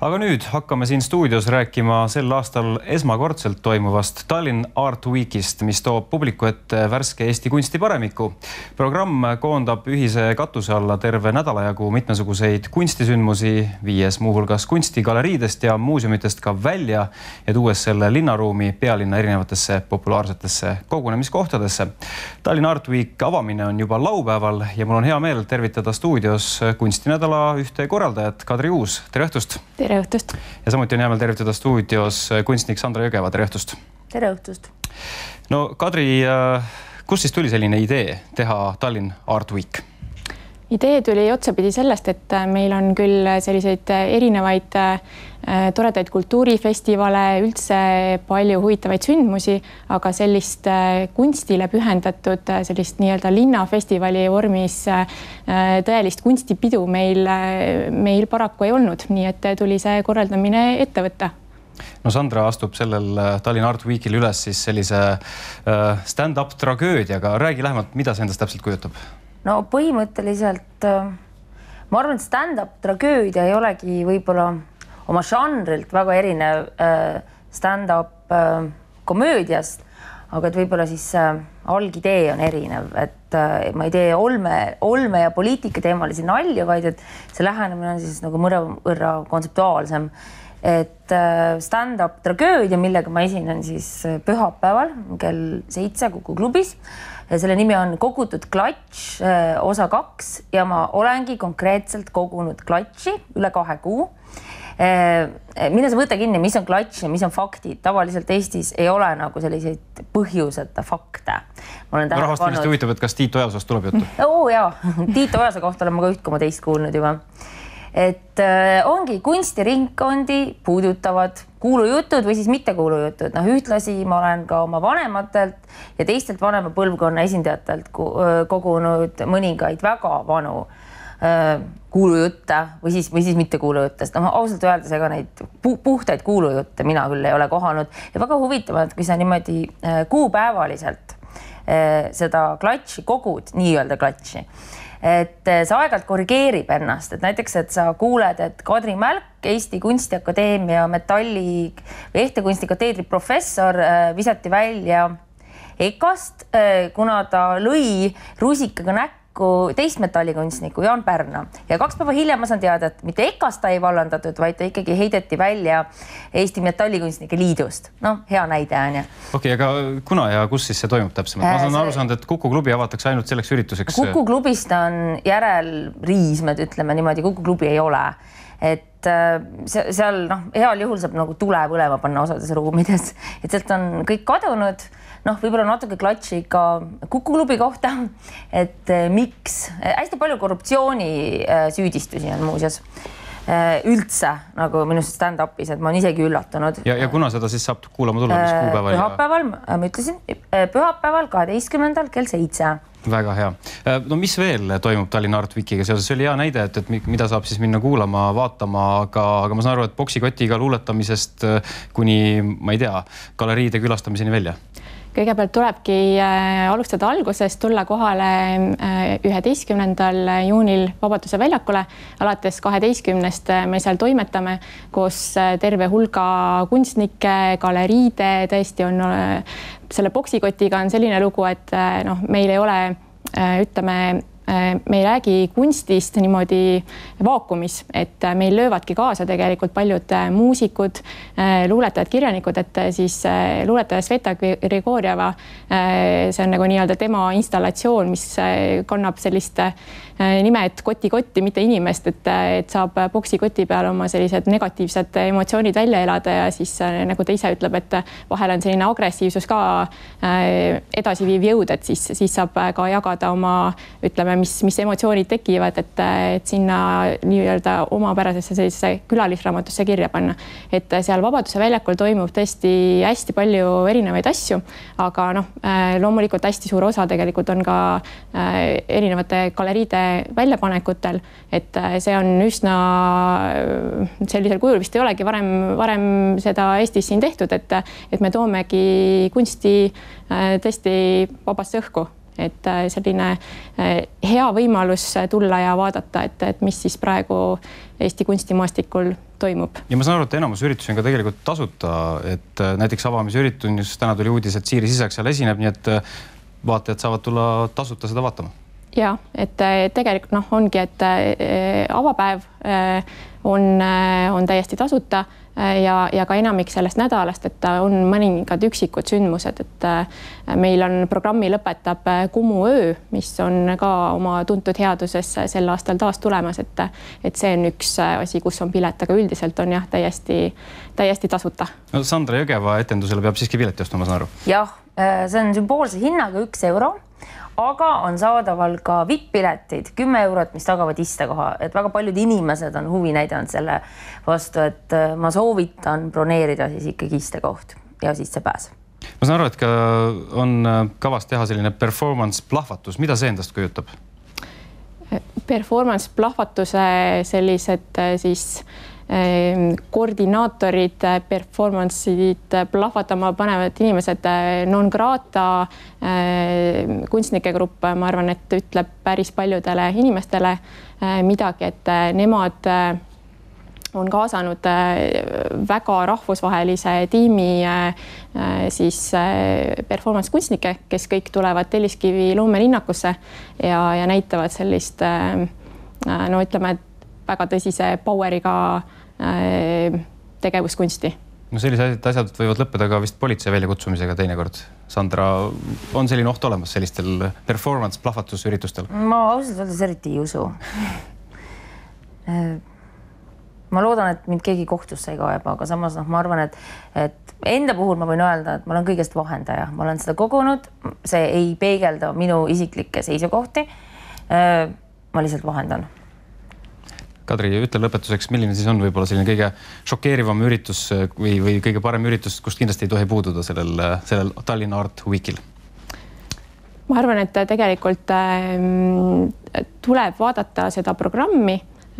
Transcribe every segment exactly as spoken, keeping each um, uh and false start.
Aga nüüd hakkame siin stuudios rääkima sel aastal esmakordselt toimuvast Tallinn Art Weekist, mis toob publiku ette värske Eesti kunstiparemiku. Programm koondab ühise katuse alla terve nädala jagu mitmesuguseid kunstisündmusi, viies muuhulgas kunstigaleriidest ja muuseumitest ka välja ja tuues selle linnaruumi pealinna erinevatesse populaarsetesse kogunemiskohtadesse. Tallinn Art Week avamine on juba laupäeval ja mul on hea meel tervitada stuudios kunstinädala ühte korraldajat Kadri Uus. Tere õhtust! Tere õhtust. Ja samuti on hea meel tervitada stuudios kunstnik Sandra Jõgeva. Tere õhtust. Tere õhtust. No Kadri, kus siis tuli selline idee teha Tallinn Art Week? Idee tuli otsapidi sellest, et meil on küll selliseid erinevaid toredaid kultuurifestivale, üldse palju huvitavaid sündmusi, aga sellist kunstile pühendatud sellist nii-öelda linnafestivali vormis tõelist kunstipidu meil, meil paraku ei olnud, nii et tuli see korraldamine ette võtta. No Sandra astub sellel Tallinn Art Weekil üles siis sellise stand-up tragöödiaga. Räägi lähemalt, mida see endast täpselt kujutab? No põhimõtteliselt ma arvan, et stand-up tragöödia ei olegi võib-olla oma žanrilt väga erinev stand-up komöödiast, aga et võib-olla siis algidee on erinev, et ma ei tee olme, olme ja poliitika teemalisi nalju, vaid et see lähenemine on siis nagu mõnevõrra kontseptuaalsem. Et stand-up tragöödia, millega ma esinen siis pühapäeval kell seitse Kuku klubis. Selle nimi on Kogutud klatš osa kaks ja ma olengi konkreetselt kogunud klatši üle kahe kuu. Mine sa võta kinni, mis on klatš ja mis on faktid. Tavaliselt Eestis ei ole nagu selliseid põhjuseta fakte. Rahvast kindlasti huvitab, et kas Tiit Ojasest tuleb juttu? Oo jaa, Tiit Ojase kohta olen ma ka üht koma teist kuulnud juba. Et ongi kunstiringkondi puudutavad kuulujutud või siis mitte kuulujutud. No, ühtlasi ma olen ka oma vanematelt ja teistelt vanema põlvkonna esindajatelt kogunud mõningaid väga vanu kuulujutte või siis, või siis mitte kuulujuttest. No, ausalt öeldes ega neid puhtaid kuulujutte mina küll ei ole kohanud. Ja väga huvitavad, kui sa niimoodi kuupäevaliselt seda klatši kogud, nii-öelda klatši, et see aegalt korrigeerib ennast, et näiteks, et sa kuuled, et Kadri Mälk, Eesti Kunstiakadeemia metalli või ehtekunstikateedri professor visati välja Ekast, kuna ta lõi rusikaga näkku teist metallikunstniku Jaan Pärna. Ja kaks päeva hiljem ma saan teada, et mitte Ekast ta ei vallandatud, vaid ta ikkagi heideti välja Eesti metallikunstnike liidust. No, hea näide on ja. Okei, aga kuna ja kus siis see toimub täpsemalt? Ma saan aru saanud, et Kuku klubi avatakse ainult selleks ürituseks. Kuku klubist on järel riismed, ütleme niimoodi, Kuku klubi ei ole. Et seal no, heal juhul saab nagu tule põlema panna osades ruumides. Et sealt on kõik kadunud. Noh, võib-olla natuke klatši ka Kuku klubi kohta, et miks hästi palju korruptsiooni süüdistusi on muuseas üldse nagu minust stand-upis, et ma olen isegi üllatunud. Ja, ja kuna seda siis saab kuulama tulla, mis kuupäeval? Pühapäeval, ma ütlesin, pühapäeval kaheteistkümnendal kell seitse. Väga hea. No mis veel toimub Tallinn Art Weekiga seoses? See oli hea näide, et, et mida saab siis minna kuulama, vaatama, aga, aga ma saan aru, et boksikotiga luuletamisest kuni, ma ei tea, galeriide külastamiseni välja. Kõigepealt tulebki alustada algusest, tulla kohale üheteistkümnendal juunil Vabaduse väljakule. Alates kaheteistkümnest me seal toimetame, kus terve hulga kunstnike, galeriide, tõesti on selle boksikotiga on selline lugu, et noh, meil ei ole, ütleme, me ei räägi kunstist niimoodi vaakumis, et meil löövadki kaasa tegelikult paljud muusikud, luuletajad, kirjanikud, et siis luuletaja Sveta Grigorjeva, see on nagu nii-öelda tema installatsioon, mis kannab sellist nime, et koti-kotti, mitte inimest, et, et saab boksikoti peal oma sellised negatiivsed emotsioonid välja elada ja siis nagu ta ise ütleb, et vahel on selline agressiivsus ka edasiviiv jõud, et siis, siis saab ka jagada oma, ütleme, mis, mis emotsioonid tekivad, et, et sinna nii-öelda omapärasesse sellisesse külalisraamatusse kirja panna. Et seal Vabaduse väljakul toimub tõesti hästi palju erinevaid asju, aga noh, loomulikult hästi suur osa tegelikult on ka erinevate galeriide väljapanekutel, et see on üsna sellisel kujul vist ei olegi varem, varem seda Eestis siin tehtud, et, et me toomegi kunsti tõesti vabasse õhku. Et selline hea võimalus tulla ja vaadata, et, et mis siis praegu Eesti kunstimaastikul toimub. Ja ma saan aru, et enamus üritusi on ka tegelikult tasuta, et näiteks avamisüritus, täna tuli uudis, et Siiri Sisak seal esineb, nii et vaatajad saavad tulla tasuta seda vaatama. Ja, et tegelikult noh, ongi, et avapäev on, on täiesti tasuta ja, ja ka enamik sellest nädalast, et on mõningad üksikud sündmused, et meil on programmi lõpetab Kumu öö, mis on ka oma tuntud headuses sel aastal taas tulemas, et, et see on üks asi, kus on pilet, aga üldiselt on jah, täiesti, täiesti tasuta. No, Sandra Jõgeva etendusele peab siiski pileti ostma, ma saan aru. Jah, see on sümboolse hinnaga üks euro. Aga on saadaval ka V I P-piletid, kümme eurot, mis tagavad istekoha, et väga paljud inimesed on huvi näidanud selle vastu, et ma soovitan broneerida siis ikkagi istekoht ja siis see pääs. Ma saan aru, et ka on kavas teha selline performance plahvatus. Mida see endast kujutab? Performance plahvatuse sellised siis koordinaatorid, performance'id plahvatama panevad inimesed, non grata kunstnike grupp, ma arvan, et ütleb päris paljudele inimestele midagi, et nemad on kaasanud väga rahvusvahelise tiimi siis performance kunstnike, kes kõik tulevad Telliskivi loomelinnakusse ja, ja näitavad sellist, no ütleme, väga tõsise poweriga tegevuskunsti. No sellised asjad võivad lõppeda ka vist politsei väljakutsumisega teinekord. Sandra, on selline oht olemas sellistel performance plahvatusüritustel? Ma ausalt öeldes eriti ei usu. Ma loodan, et mind keegi kohtusse ei kaeba, aga samas noh, ma arvan, et, et enda puhul ma võin öelda, et ma olen kõigest vahendaja. Ma olen seda kogunud, see ei peegelda minu isiklikke seisukohti. Ma lihtsalt vahendan. Kadri, ütle lõpetuseks, milline siis on võib-olla selline kõige šokeerivam üritus või, või kõige parem üritus, kust kindlasti ei tohi puududa sellel, sellel Tallinna Art Weekil? Ma arvan, et tegelikult tuleb vaadata seda programmi.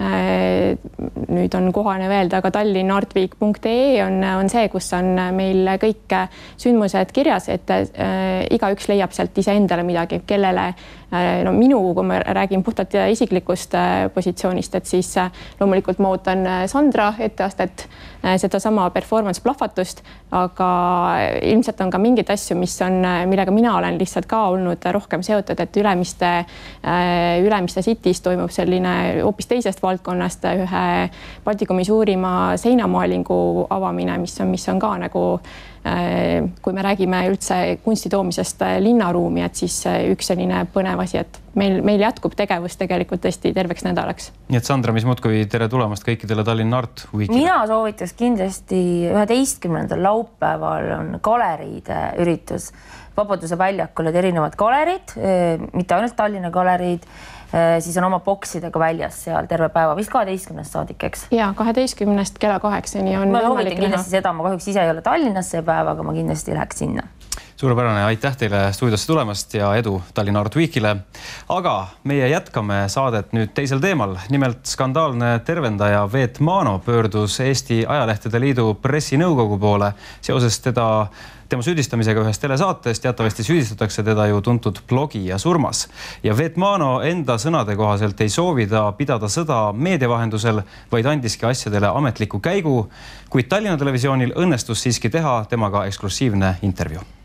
Nüüd on kohane öelda, aga tallinn artweek punkt ee on, on see, kus on meil kõik sündmused kirjas, et igaüks leiab sealt ise endale midagi, kellele no minu, kui ma räägin puhtalt isiklikust positsioonist, et siis loomulikult ma ootan Sandra etteastet, seda sama performance plahvatust, aga ilmselt on ka mingid asju, mis on, millega mina olen lihtsalt ka olnud rohkem seotud, et Ülemiste, Ülemiste City's toimub selline hoopis teisest valdkonnast ühe Baltikumi suurima seinamaalingu avamine, mis on, mis on ka nagu kui me räägime üldse kunsti toomisest linnaruumi, et siis üks selline põnev asi, et meil, meil jätkub tegevus tegelikult tõesti terveks nädalaks. Nii et Sandra, mis muudkui tere tulemast kõikidele Tallinna Art Weekile? Mina soovitaks kindlasti üheteistkümnendal laupäeval on galeriide üritus Vabaduse väljakul, et erinevad galerid, mitte ainult Tallinna galeriid, siis on oma boksidega väljas seal terve päeva, vist kaheteistkümnest saadik, eks? Ja, kaheteistkümnest kella kaheksani on ma soovitan kindlasti seda, ma kahjuks ise ei ole Tallinnas see päev, aga ma kindlasti läheks sinna. Suurepärane, aitäh teile stuudiosse tulemast ja edu Tallinna Art Weekile. Aga meie jätkame saadet nüüd teisel teemal. Nimelt skandaalne tervendaja Veet Mano pöördus Eesti Ajalehtede Liidu pressinõukogu poole seoses teda tema süüdistamisega ühes telesaates. Teatavasti süüdistatakse teda ju tuntud blogija surmas. Ja Veet Mano enda sõnade kohaselt ei soovi ta pidada sõda meedia vahendusel, vaid andiski asjadele ametliku käigu, kuid Tallinna Televisioonil õnnestus siiski teha temaga eksklusiivne intervjuu.